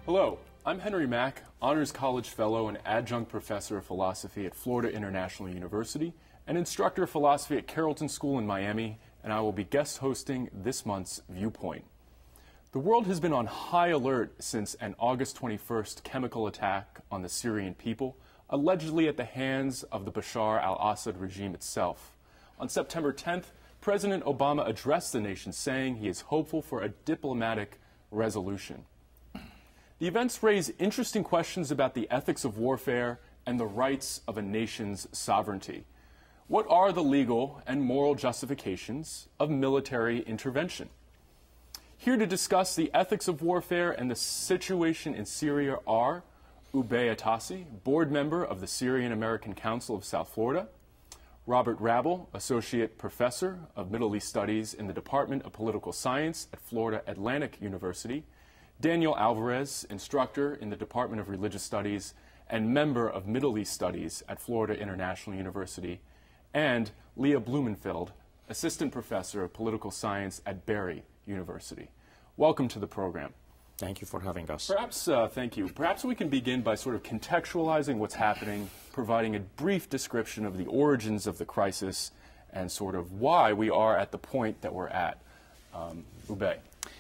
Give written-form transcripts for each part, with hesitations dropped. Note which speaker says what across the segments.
Speaker 1: Hello, I'm Henry Mack, Honors College Fellow and Adjunct Professor of Philosophy at Florida International University and Instructor of Philosophy at Carrollton School in Miami, and I will be guest hosting this month's Viewpoint. The world has been on high alert since an August 21st chemical attack on the Syrian people, allegedly at the hands of the Bashar Al-Assad regime itself. On September 10th, President Obama addressed the nation saying he is hopeful for a diplomatic resolution. The events raise interesting questions about the ethics of warfare and the rights of a nation's sovereignty. What are the legal and moral justifications of military intervention? Here to discuss the ethics of warfare and the situation in Syria are Ubay Atassi, board member of the Syrian American Council of South Florida, Robert Rabel, Associate Professor of Middle East Studies in the Department of Political Science at Florida Atlantic University, Daniel Alvarez, instructor in the Department of Religious Studies and member of Middle East Studies at Florida International University, and Leah Blumenfeld, Assistant Professor of Political Science at Barry University. Welcome to the program.
Speaker 2: Thank you for having us.
Speaker 1: Thank you. Perhaps we can begin by sort of contextualizing what's happening, providing a brief description of the origins of the crisis and sort of why we are at the point that we're at. Ubay.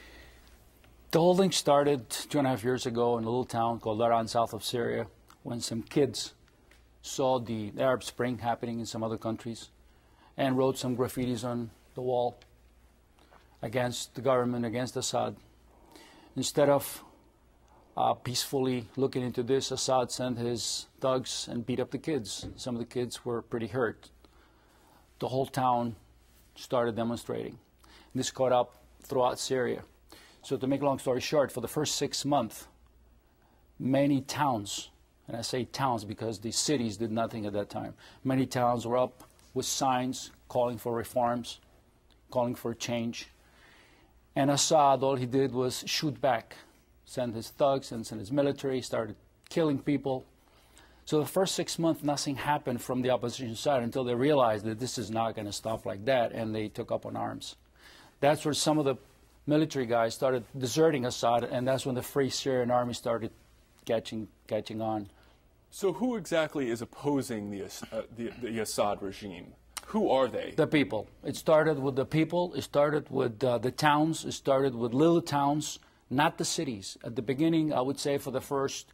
Speaker 3: The whole thing started 2.5 years ago in a little town called Laran, south of Syria, when some kids saw the Arab Spring happening in some other countries and wrote some graffitis on the wall against the government, against Assad. Instead of peacefully looking into this, Assad sent his thugs and beat up the kids. Some of the kids were pretty hurt. The whole town started demonstrating. This caught up throughout Syria. So to make a long story short, for the first 6 months, many towns, and I say towns because the cities did nothing at that time, many towns were up with signs calling for reforms, calling for change. And Assad, all he did was shoot back, send his thugs and send his military, started killing people. So the first 6 months, nothing happened from the opposition side until they realized that this is not going to stop like that, and they took up on arms. That's where some of the military guys started deserting Assad, and that's when the Free Syrian Army started catching on.
Speaker 1: So who exactly is opposing the Assad regime? Who are they?
Speaker 3: The people. It started with the people. It started with the towns. It started with little towns, not the cities. At the beginning, I would say for the first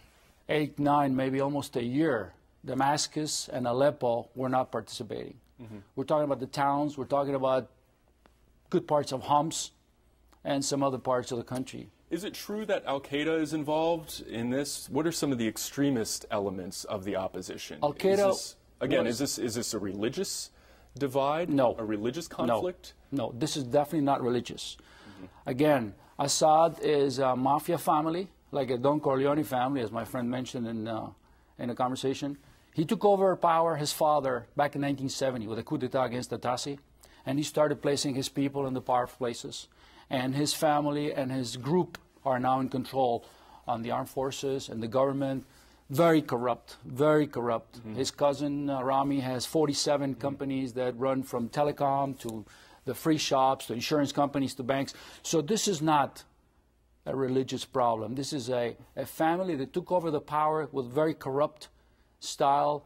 Speaker 3: 8, 9, maybe almost a year, Damascus and Aleppo were not participating. Mm-hmm. We're talking about the towns. We're talking about good parts of Homs and some other parts of the country.
Speaker 1: Is it true that Al-Qaeda is involved in this? What are some of the extremist elements of the opposition?
Speaker 3: Al-Qaeda...
Speaker 1: Again, is this a religious divide?
Speaker 3: No.
Speaker 1: A religious conflict?
Speaker 3: No, this is definitely not religious. Mm-hmm. Again, Assad is a mafia family, like a Don Corleone family, as my friend mentioned in a conversation. He took over power, his father, back in 1970 with a coup d'etat against Atassi, and he started placing his people in the powerful places. And his family and his group are now in control on the armed forces and the government. Very corrupt, very corrupt. Mm-hmm. His cousin Rami has 47 companies that run from telecom to the free shops to insurance companies to banks. So this is not a religious problem. This is a family that took over the power with very corrupt style,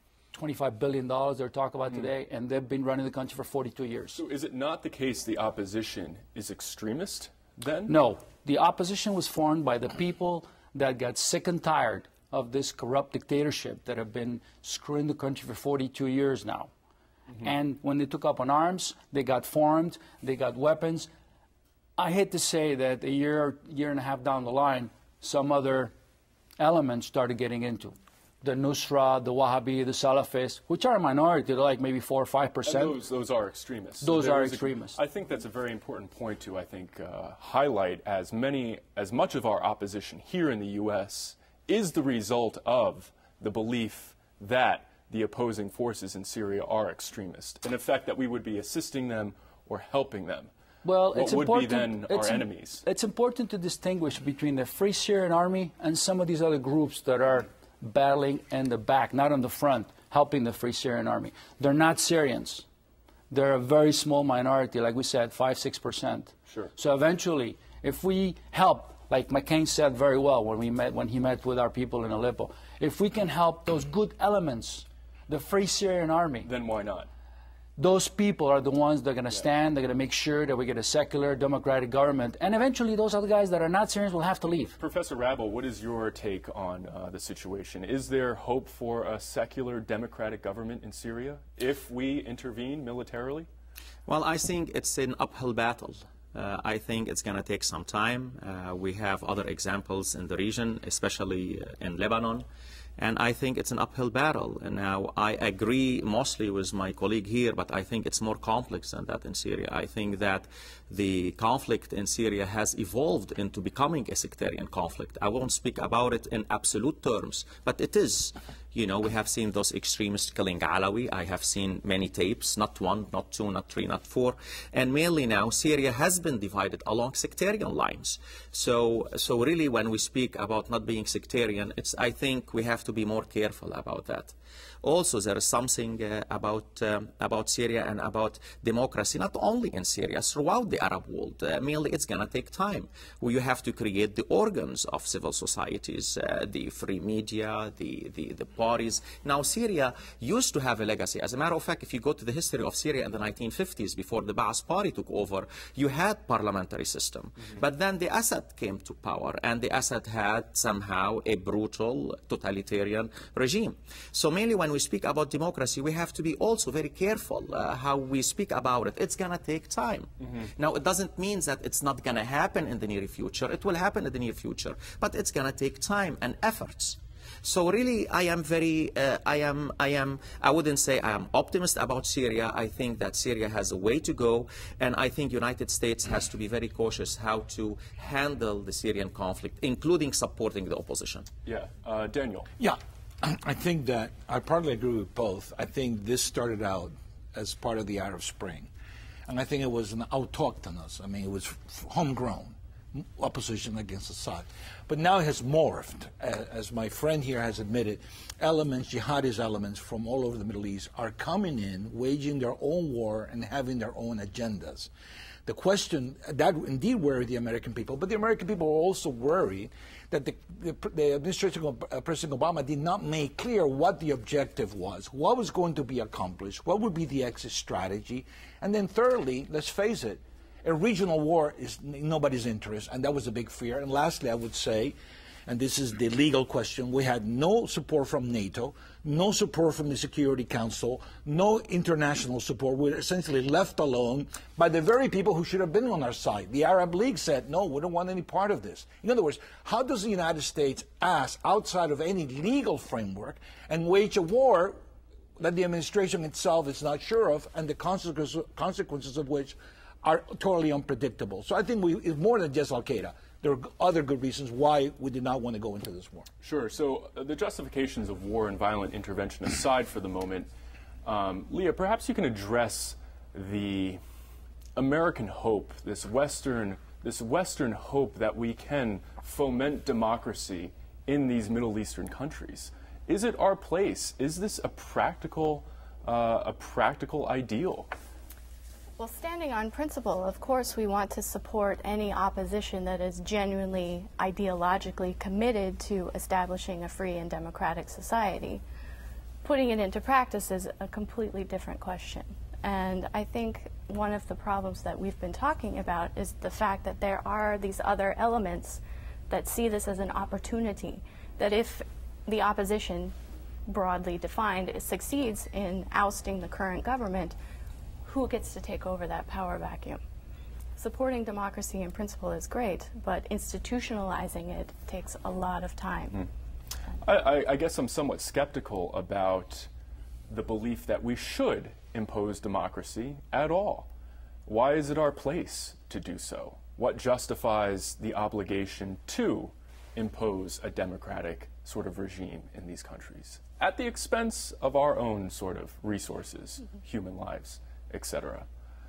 Speaker 3: $25 billion they're talking about today, and they've been running the country for 42 years.
Speaker 1: So is it not the case the opposition is extremist then?
Speaker 3: No. The opposition was formed by the people that got sick and tired of this corrupt dictatorship that have been screwing the country for 42 years now. Mm-hmm. And when they took up on arms, they got formed, they got weapons. I hate to say that a year and a half down the line, some other elements started getting into. The Nusra, the Wahhabi, the Salafists, which are a minority, they're like maybe 4 or 5%.
Speaker 1: Those are extremists.
Speaker 3: Those are extremists.
Speaker 1: I think that's a very important point to, highlight as much of our opposition here in the U.S. is the result of the belief that the opposing forces in Syria are extremist, and the fact that we would be assisting them or helping them.
Speaker 3: Well,
Speaker 1: what would be then our enemies?
Speaker 3: It's important to distinguish between the Free Syrian Army and some of these other groups that are battling in the back, not on the front, helping the Free Syrian Army. They're not Syrians. They're a very small minority, like we said, 5–6%.
Speaker 1: Sure.
Speaker 3: So eventually, if we help like McCain said very well when he met with our people in Aleppo, if we can help those good elements, the Free Syrian Army,
Speaker 1: then why not?
Speaker 3: Those people are the ones that are going to stand, they're going to make sure that we get a secular, democratic government, and eventually those other guys that are not Syrians will have to leave.
Speaker 1: Professor Rabel, what is your take on the situation? Is there hope for a secular, democratic government in Syria if we intervene militarily?
Speaker 2: Well, I think it's an uphill battle. I think it's going to take some time. We have other examples in the region, especially in Lebanon. And I think it's an uphill battle. And now, I agree mostly with my colleague here, but I think it's more complex than that in Syria. I think that the conflict in Syria has evolved into becoming a sectarian conflict. I won't speak about it in absolute terms, but it is. You know, we have seen those extremists killing Alawi. I have seen many tapes, not one, not two, not three, not four. And mainly now, Syria has been divided along sectarian lines. So really, when we speak about not being sectarian, I think we have to be more careful about that. Also, there is something about Syria and about democracy, not only in Syria, throughout the Arab world. Mainly, it's going to take time. You have to create the organs of civil societies, the free media, the parties. Now, Syria used to have a legacy. As a matter of fact, if you go to the history of Syria in the 1950s, before the Ba'ath Party took over, you had parliamentary system. But then the Assad came to power, and the Assad had somehow a brutal, totalitarian regime. So mainly when we speak about democracy, we have to be also very careful how we speak about it. It's going to take time. Now, it doesn't mean that it's not going to happen in the near future. It will happen in the near future, but it's going to take time and efforts. So really, I wouldn't say I am optimist about Syria. I think that Syria has a way to go, and I think United States has to be very cautious how to handle the Syrian conflict, including supporting the opposition.
Speaker 1: Yeah, Daniel.
Speaker 4: Yeah, I think that I partly agree with both. I think this started out as part of the Arab Spring, and I think it was an autochthonous. I mean, it was homegrown opposition against Assad. But now it has morphed, as my friend here has admitted. Elements, jihadist elements from all over the Middle East are coming in, waging their own war and having their own agendas. The question, that indeed worried the American people, but the American people are also worried that the administration of President Obama did not make clear what the objective was, what was going to be accomplished, what would be the exit strategy. And then thirdly, let's face it, a regional war is in nobody's interest, and that was a big fear. And lastly, I would say, and this is the legal question, we had no support from NATO, no support from the Security Council, no international support. We were essentially left alone by the very people who should have been on our side. The Arab League said, no, we don't want any part of this. In other words, how does the United States ask outside of any legal framework and wage a war that the administration itself is not sure of, and the consequences of which are totally unpredictable? So I think it's more than just Al-Qaeda. There are other good reasons why we did not want to go into this war.
Speaker 1: Sure. So the justifications of war and violent intervention aside for the moment, Leah, perhaps you can address the American hope, this Western hope that we can foment democracy in these Middle Eastern countries. Is it our place? Is this a practical ideal?
Speaker 5: Well, standing on principle, of course, we want to support any opposition that is genuinely ideologically committed to establishing a free and democratic society. Putting it into practice is a completely different question. And I think one of the problems that we've been talking about is the fact that there are these other elements that see this as an opportunity, that if the opposition, broadly defined, succeeds in ousting the current government, who gets to take over that power vacuum? Supporting democracy in principle is great, but institutionalizing it takes a lot of time.
Speaker 1: I guess I'm somewhat skeptical about the belief that we should impose democracy at all. Why is it our place to do so? What justifies the obligation to impose a democratic sort of regime in these countries at the expense of our own sort of resources, human lives, etc.?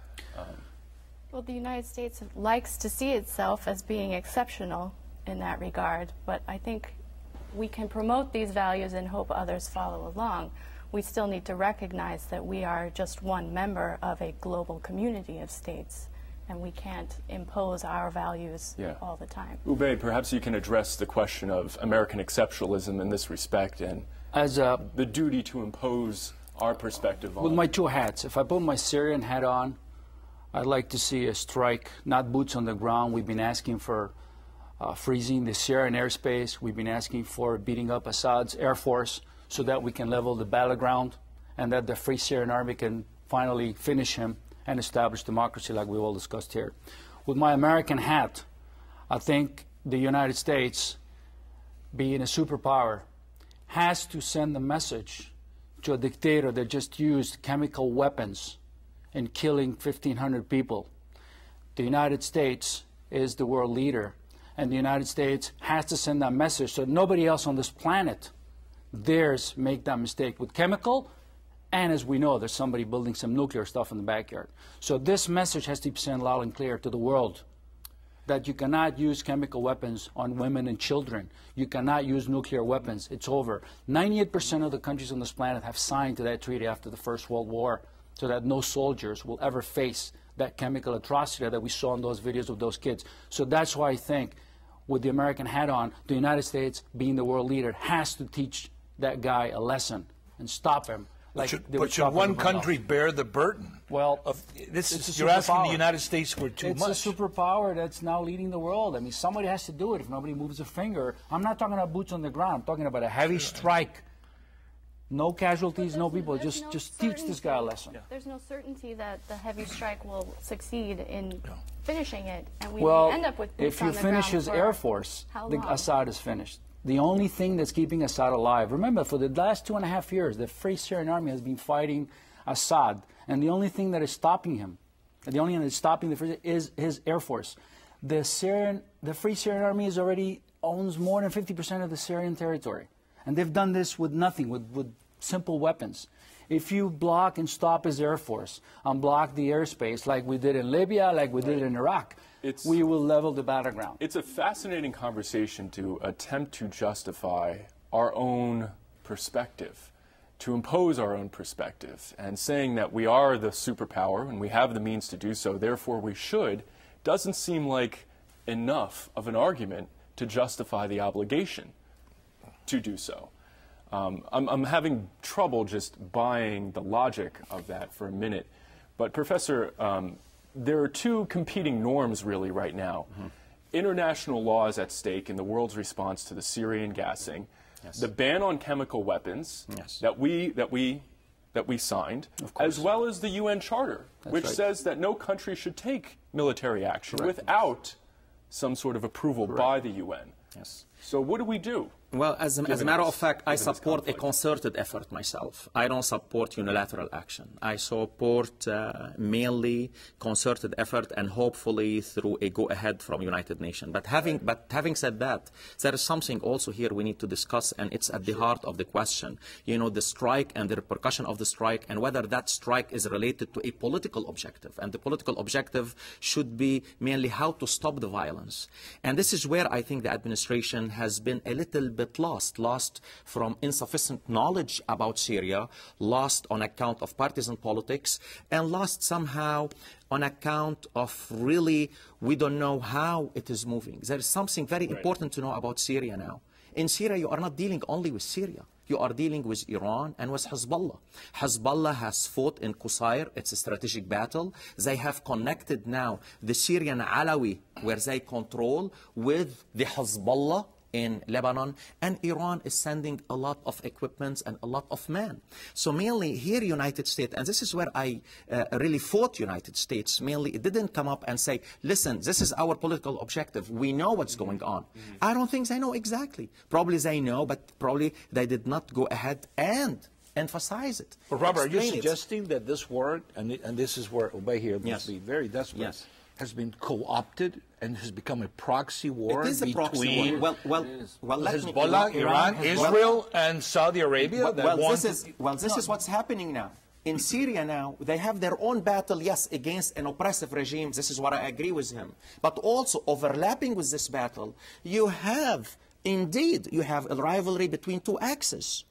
Speaker 5: Well, the United States likes to see itself as being exceptional in that regard, but I think we can promote these values and hope others follow along. We still need to recognize that we are just one member of a global community of states, and we can't impose our values all the time.
Speaker 1: Ube, perhaps you can address the question of American exceptionalism in this respect and the duty to impose our perspective on.
Speaker 3: With my two hats, if I put my Syrian hat on, I'd like to see a strike, not boots on the ground. We've been asking for freezing the Syrian airspace. We've been asking for beating up Assad's air force so that we can level the battleground and that the Free Syrian Army can finally finish him and establish democracy like we've all discussed here. With my American hat, I think the United States, being a superpower, has to send a message to a dictator that just used chemical weapons in killing 1,500 people. The United States is the world leader, and the United States has to send that message so nobody else on this planet dares make that mistake with chemical, and as we know, there's somebody building some nuclear stuff in the backyard. So this message has to be sent loud and clear to the world that you cannot use chemical weapons on women and children. You cannot use nuclear weapons. It's over. 98% of the countries on this planet have signed to that treaty after the First World War so that no soldiers will ever face that chemical atrocity that we saw in those videos of those kids. So that's why I think, with the American hat on, the United States, being the world leader, has to teach that guy a lesson and stop him.
Speaker 4: Like but should one country bear the burden?
Speaker 3: Well,
Speaker 4: you're asking the United States for too much.
Speaker 3: It's a superpower that's now leading the world. I mean, somebody has to do it if nobody moves a finger. I'm not talking about boots on the ground. I'm talking about a heavy strike. No casualties, no people. Just teach this guy a lesson.
Speaker 5: Yeah. There's no certainty that the heavy strike will succeed in finishing it, and we
Speaker 3: may
Speaker 5: end up with boots
Speaker 3: if you
Speaker 5: on the
Speaker 3: finish
Speaker 5: ground
Speaker 3: his
Speaker 5: for
Speaker 3: air force, Assad is finished. The only thing that's keeping Assad alive, remember, for the last 2.5 years, the Free Syrian Army has been fighting Assad, and the only thing that is stopping him, the only thing that is stopping the Free is his air force. The Free Syrian Army already owns more than 50% of the Syrian territory, and they've done this with nothing, with simple weapons. If you block and stop his air force and block the airspace like we did in Libya, like we did in Iraq, we will level the battleground.
Speaker 1: It's a fascinating conversation to attempt to justify our own perspective, to impose our own perspective, and saying that we are the superpower and we have the means to do so, therefore we should, doesn't seem like enough of an argument to justify the obligation to do so. I'm having trouble just buying the logic of that for a minute. But, Professor, there are two competing norms really right now. International law is at stake in the world's response to the Syrian gassing. The ban on chemical weapons that we signed, as well as the UN Charter, which says that no country should take military action without some sort of approval by the UN. So what do we do?
Speaker 2: Well, as a matter of fact, I support a concerted effort myself. I don't support unilateral action. I support mainly concerted effort and hopefully through a go-ahead from United Nations. But having said that, there is something also here we need to discuss, and it's at the heart of the question. You know, the strike and the repercussion of the strike, and whether that strike is related to a political objective. And the political objective should be mainly how to stop the violence. And this is where I think the administration has been a little bit lost from insufficient knowledge about Syria, lost on account of partisan politics, and lost somehow on account of really we don't know how it is moving. There is something very important to know about Syria now. In Syria, you are not dealing only with Syria. You are dealing with Iran and with Hezbollah. Hezbollah has fought in Qusayr. It's a strategic battle. They have connected now the Syrian Alawi, where they control, with the Hezbollah in Lebanon, and Iran is sending a lot of equipment and a lot of men. So mainly here United States, and this is where I really fought United States, mainly it didn't come up and say, listen, this is our political objective. We know what's going on. I don't think they know exactly. Probably they know, but probably they did not go ahead and emphasize it.
Speaker 4: But Robert, are you suggesting that this war, and this is where Ubay here must be very desperate, has been co-opted and has become a proxy war between Hezbollah, Iran, Israel, and Saudi Arabia?
Speaker 2: This is what's happening now. In Syria now, they have their own battle, yes, against an oppressive regime. This is what I agree with him. But also overlapping with this battle, you have Indeed, you have a rivalry between two axes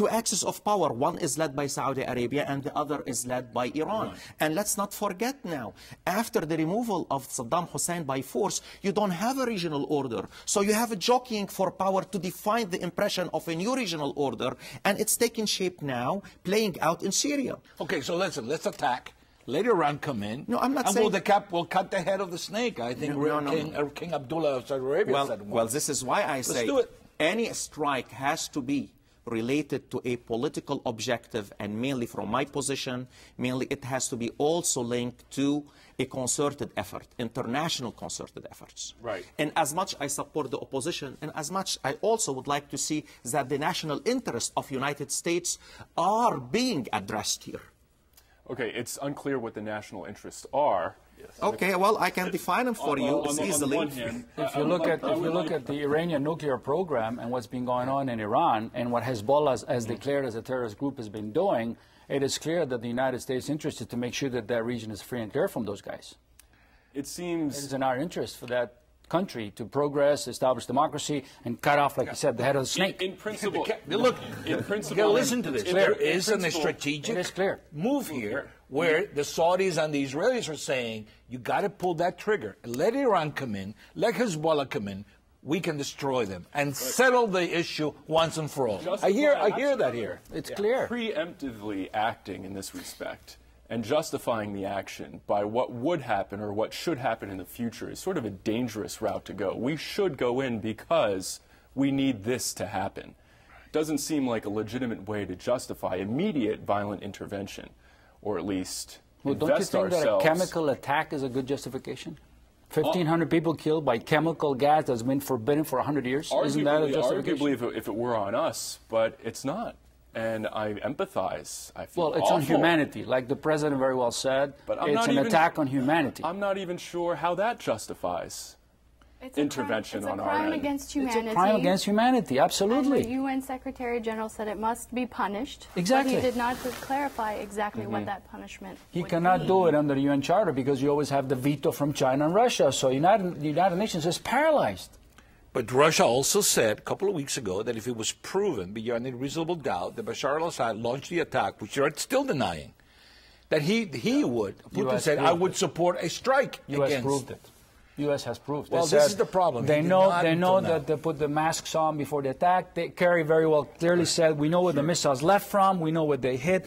Speaker 2: of power. One is led by Saudi Arabia and the other is led by Iran. Right. And let's not forget now, after the removal of Saddam Hussein by force, you don't have a regional order. So you have a jockeying for power to define the impression of a new regional order, and it's taking shape now, playing out in Syria.
Speaker 4: Okay, so listen, let's attack. Let Iran come in.
Speaker 2: No, I'm not saying...
Speaker 4: we'll cut the head of the snake. I think King Abdullah of Saudi Arabia said.
Speaker 2: Well, this is why I say any strike has to be related to a political objective, and mainly from my position, mainly it has to be also linked to a concerted effort, international concerted efforts.
Speaker 1: Right.
Speaker 2: And as much I support the opposition, and as much I also would like to see that the national interests of United States are being addressed here.
Speaker 1: Okay, it's unclear what the national interests are.
Speaker 2: Yes. Okay, well, I can define them for you easily.
Speaker 3: If you look at the Iranian nuclear program and what's been going on in Iran and what Hezbollah has declared as a terrorist group has been doing, it is clear that the United States' interest is to make sure that that region is free and clear from those guys.
Speaker 1: It seems...
Speaker 3: It is in our interest for that country to progress, establish democracy, and cut off, like you said, the head of the snake.
Speaker 1: In principle,
Speaker 4: look,
Speaker 1: in principle,
Speaker 4: listen to this. There is a strategic move here where the Saudis and the Israelis are saying, you got to pull that trigger. Let Iran come in, let Hezbollah come in. We can destroy them and settle the issue once and for all. I hear that here.
Speaker 3: It's clear.
Speaker 1: Preemptively acting in this respect and justifying the action by what would happen or what should happen in the future is sort of a dangerous route to go. We should go in because we need this to happen. Doesn't seem like a legitimate way to justify immediate violent intervention, or at least invest
Speaker 3: don't you think
Speaker 1: ourselves.
Speaker 3: that a chemical attack is a good justification? 1,500 people killed by chemical gas that's been forbidden for 100 years? Isn't that a justification?
Speaker 1: Arguably, if it were on us, but it's not. And I empathize. I feel
Speaker 3: Well, it's
Speaker 1: awful.
Speaker 3: on humanity, like the president very well said.
Speaker 1: But
Speaker 3: it's an attack on humanity.
Speaker 1: I'm not even sure how that justifies intervention on our end.
Speaker 5: It's a crime against humanity.
Speaker 3: It's a crime against humanity, absolutely.
Speaker 5: And the UN Secretary General said it must be punished.
Speaker 3: Exactly.
Speaker 5: But he did not clarify exactly what that punishment
Speaker 3: He
Speaker 5: would
Speaker 3: cannot
Speaker 5: be.
Speaker 3: do it under the UN Charter because you always have the veto from China and Russia. So the United Nations is paralyzed.
Speaker 4: But Russia also said a couple of weeks ago that if it was proven beyond a reasonable doubt that Bashar Al-Assad launched the attack, which they're still denying, that he would. Putin said, I would support a strike
Speaker 3: U.S.
Speaker 4: against.
Speaker 3: proved it. U.S. has proved.
Speaker 4: Well, this is the problem.
Speaker 3: They know that they put the masks on before the attack. Kerry very well clearly said, we know where the missiles left from. We know where they hit.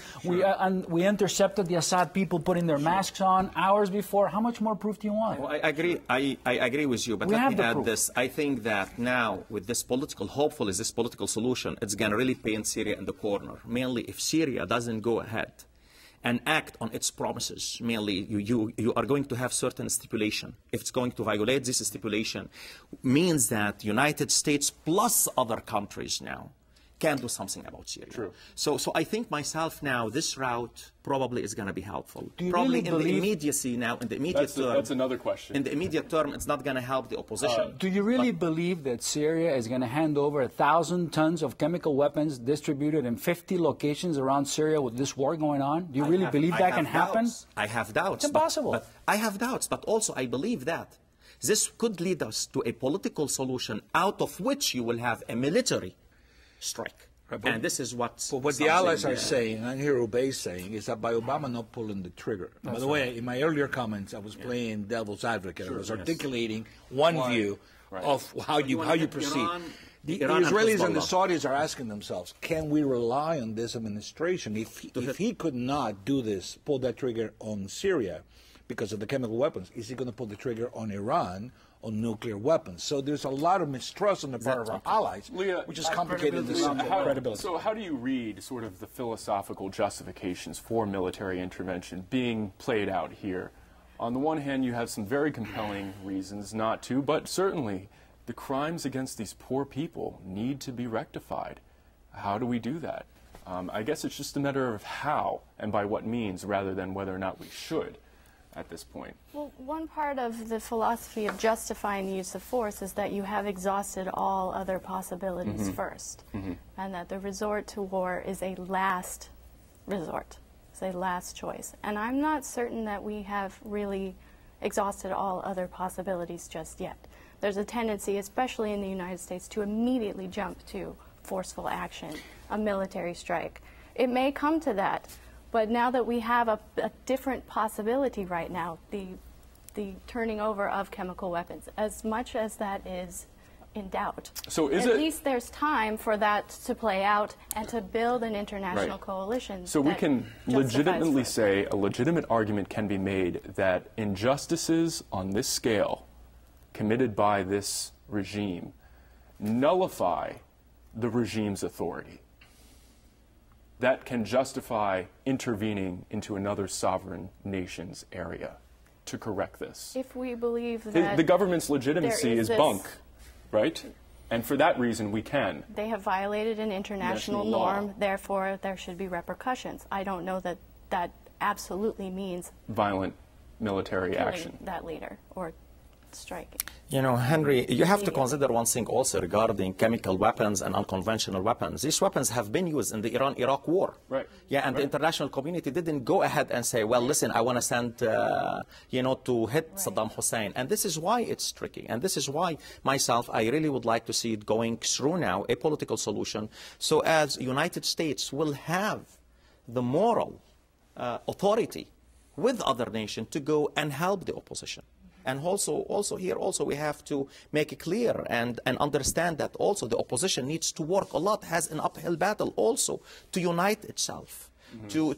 Speaker 3: We intercepted the Assad people putting their masks on hours before. How much more proof do you want?
Speaker 2: Well, I agree. I agree with you. But let me add this. I think that now with this political, hopefully this political solution, it's going to really paint Syria in the corner. Mainly if Syria doesn't go ahead and act on its promises, mainly you are going to have certain stipulation. If it's going to violate this stipulation, means that United States plus other countries now can do something about Syria.
Speaker 1: True.
Speaker 2: So I think myself now, this route probably is going to be helpful.
Speaker 3: Do you
Speaker 2: probably
Speaker 3: really
Speaker 2: in the immediacy now, in the immediate term.
Speaker 1: That's another question.
Speaker 2: In the immediate term, it's not going to help the opposition.
Speaker 3: Do you really believe that Syria is going to hand over 1,000 tons of chemical weapons distributed in 50 locations around Syria with this war going on? Do you really believe that can happen?
Speaker 2: I have doubts.
Speaker 3: It's impossible.
Speaker 2: But I have doubts, but also I believe that this could lead us to a political solution out of which you will have a military strike. And this is what
Speaker 4: the Allies are saying, and I hear Ubay saying, is that by Obama not pulling the trigger. By the way, in my earlier comments, I was playing devil's advocate. I was articulating one view of how you proceed. The Israelis and the Saudis are asking themselves, can we rely on this administration? If he could not do this, pull that trigger on Syria because of the chemical weapons, is he going to pull the trigger on Iran on nuclear weapons? So there's a lot of mistrust on the part of our allies,
Speaker 1: Leah,
Speaker 4: which is complicated this credibility.
Speaker 1: So how do you read sort of the philosophical justifications for military intervention being played out here? On the one hand, you have some very compelling reasons not to, but certainly the crimes against these poor people need to be rectified. How do we do that? I guess it's just a matter of how and by what means rather than whether or not we should at this point.
Speaker 5: Well, one part of the philosophy of justifying the use of force is that you have exhausted all other possibilities first, and that the resort to war is a last resort, it's a last choice. And I'm not certain that we have really exhausted all other possibilities just yet. there's a tendency, especially in the United States, to immediately jump to forceful action, a military strike. It may come to that, but now that we have a different possibility right now, the turning over of chemical weapons, as much as that is in doubt.
Speaker 1: So is
Speaker 5: at least there's time for that to play out and to build an international coalition.
Speaker 1: So we can legitimately say a legitimate argument can be made that injustices on this scale committed by this regime nullify the regime's authority. That can justify intervening into another sovereign nation's area to correct this.
Speaker 5: If we believe that
Speaker 1: the government's legitimacy is bunk, right? And for that reason, we can.
Speaker 5: They have violated an international norm, therefore there should be repercussions. I don't know that that absolutely means
Speaker 1: violent military action.
Speaker 5: That leader or striking.
Speaker 2: You know, Henry, you have to consider one thing also regarding chemical weapons and unconventional weapons. These weapons have been used in the Iran-Iraq war.
Speaker 1: Right.
Speaker 2: Yeah, and the international community didn't go ahead and say, well, listen, I want to send, you know, to hit Saddam Hussein. And this is why it's tricky. And this is why, myself, I really would like to see it going through now, a political solution, so as United States will have the moral authority with other nations to go and help the opposition. And also here we have to make it clear and understand that also the opposition needs to work a lot, has an uphill battle also to unite itself, to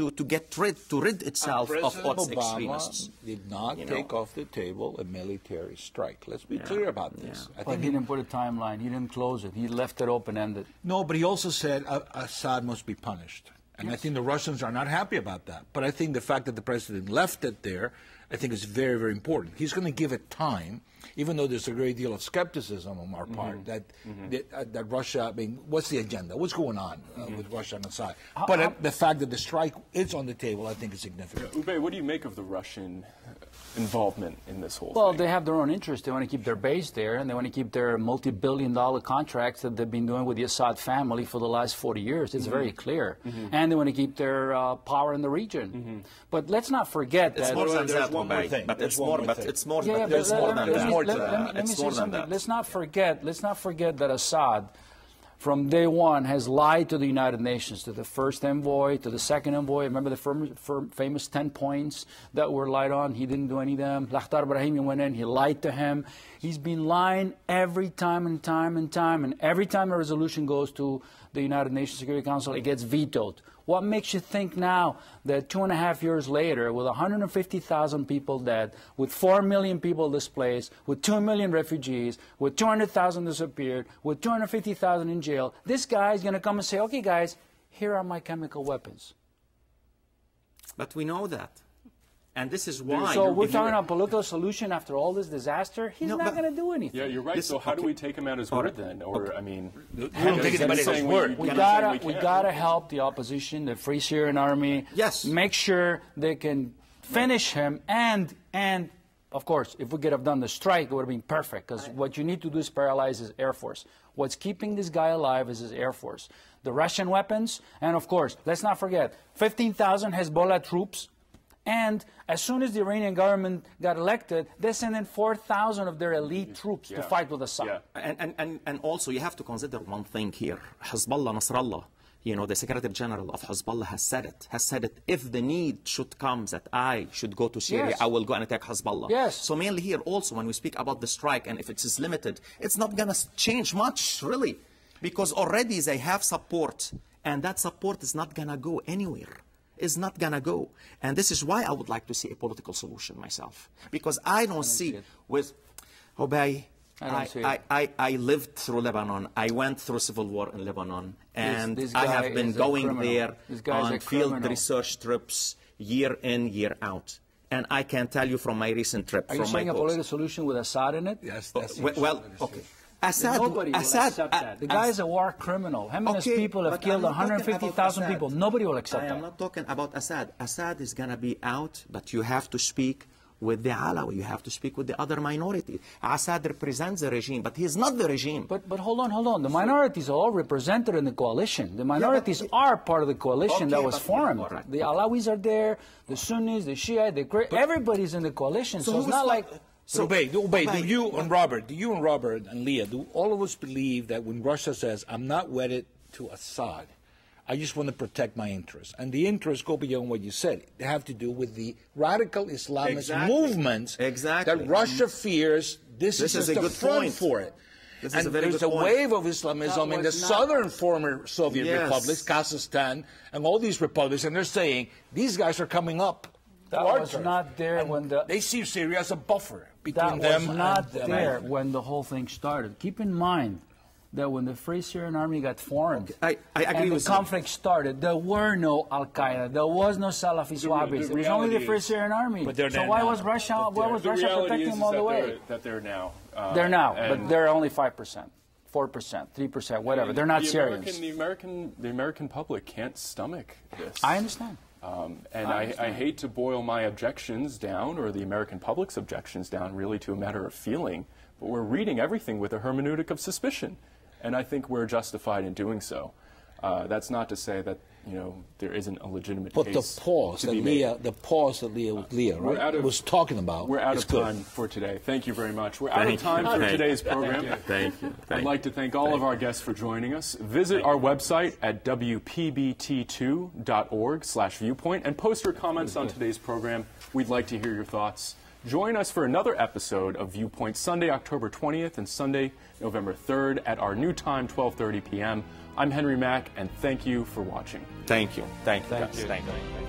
Speaker 2: rid itself of what's extremists.
Speaker 4: Did not take off the table a military strike. Let's be clear about this.
Speaker 3: I think he didn't put a timeline. He didn't close it. He left it open-ended.
Speaker 4: No, but he also said Assad must be punished. And I think the Russians are not happy about that. But I think the fact that the president left it there, I think is very, very important. He's going to give it time, even though there's a great deal of skepticism on our part that Russia, I mean, what's the agenda? What's going on with Russia and Assad? But the fact that the strike is on the table, I think is significant.
Speaker 1: Ube, what do you make of the Russian involvement in this whole
Speaker 3: Well,
Speaker 1: thing?
Speaker 3: they have their own interest. They want to keep their base there, and they want to keep their multi-billion-dollar contracts that they've been doing with the Assad family for the last 40 years. It's very clear. And they want to keep their power in the region. But let's not forget that...
Speaker 2: More than that,
Speaker 4: one more thing.
Speaker 2: but it's more than that.
Speaker 3: There's more than that. Let me say something. Let's not forget that Assad, from day one, has lied to the United Nations, to the first envoy, to the second envoy. Remember the famous 10 points that were lied on? He didn't do any of them. Lakhdar Brahimi went in, he lied to him. He's been lying every time and time and time. And every time a resolution goes to the United Nations Security Council, it gets vetoed. What makes you think now that 2.5 years later, with 150,000 people dead, with 4 million people displaced, with 2 million refugees, with 200,000 disappeared, with 250,000 in jail, this guy is going to come and say, okay, guys, here are my chemical weapons?
Speaker 2: But we know that. And this is why...
Speaker 3: So we're talking about a political solution after all this disaster? He's not going to do anything.
Speaker 1: Yeah, you're right. So how do we take him at his word then? Or, I mean...
Speaker 4: We don't take anybody at his word.
Speaker 3: We gotta help the opposition, the Free Syrian Army.
Speaker 2: Yes.
Speaker 3: Make sure they can finish him, and of course, if we could have done the strike, it would have been perfect, because what you need to do is paralyze his Air Force. What's keeping this guy alive is his Air Force. The Russian weapons, and of course, let's not forget, 15,000 Hezbollah troops. And as soon as the Iranian government got elected, they sent in 4,000 of their elite troops to fight with Assad.
Speaker 2: And also, you have to consider one thing here. Hezbollah, Nasrallah, you know, the Secretary General of Hezbollah has said it, if the need should come that I should go to Syria, I will go and attack Hezbollah.
Speaker 3: Yes.
Speaker 2: So mainly here also, when we speak about the strike, and if it is limited, it's not going to change much, really, because already they have support, and that support is not going to go anywhere. Is not going to go. And this is why I would like to see a political solution myself. Because I don't see with Obey, I lived through Lebanon. I went through civil war in Lebanon. And I have been going there on field research trips year in, year out. And I can tell you from my recent trip,
Speaker 3: Are you saying a political solution with Assad in it?
Speaker 4: Yes, that's
Speaker 2: well, okay. Assad,
Speaker 3: nobody will accept that. The guy is a war criminal. Him and his people have killed 150,000 people. Nobody will accept that.
Speaker 2: I am not talking about Assad. Assad is going to be out, but you have to speak with the Alawi. You have to speak with the other minority. Assad represents the regime, but he is not the regime.
Speaker 3: But hold on. The minorities are all represented in the coalition. The minorities are part of the coalition that was formed. Right. The Alawis are there, the Sunnis, the Shia, everybody's in the coalition. So it's not like...
Speaker 4: So, do you and Robert and Leah, do all of us believe that when Russia says, I'm not wedded to Assad, I just want to protect my interests, and the interests go beyond what you said. They have to do with the radical Islamist movements that Russia fears this is just a front for it. And there's a wave of Islamism in the southern former Soviet republics, Kazakhstan, and all these republics, and they're saying, these guys are coming up.
Speaker 3: That was not there when
Speaker 4: they see Syria as a buffer between them.
Speaker 3: That was not there when the whole thing started. Keep in mind that when the Free Syrian Army got formed,
Speaker 2: I agree
Speaker 3: and
Speaker 2: with
Speaker 3: the conflict started, there were no Al-Qaeda, there was no Salafi Wahhabis. It was only the Free Syrian Army. So why was Russia protecting them all the way?
Speaker 1: That they're now.
Speaker 3: They're now, but they're only 5%. 4%, 3%, whatever. They're not Syrians.
Speaker 1: The American public can't stomach this.
Speaker 3: I understand.
Speaker 1: I hate to boil my objections down, or the American public's objections down, really to a matter of feeling, but we're reading everything with a hermeneutic of suspicion, and I think we're justified in doing so. That's not to say that there isn't a legitimate case.
Speaker 4: But the pause that Leah was talking about.
Speaker 1: We're out of time for today. Thank you very much. We're out of time for today's program.
Speaker 2: Thank you.
Speaker 1: I'd like to thank all of our guests for joining us. Visit our website at wpbt2.org/viewpoint and post your comments on today's program. We'd like to hear your thoughts. Join us for another episode of Viewpoint Sunday, October 20th and Sunday, November 3rd at our new time, 12:30 p.m. I'm Henry Mack, and thank you for watching.
Speaker 2: Thank you.
Speaker 3: Thank you.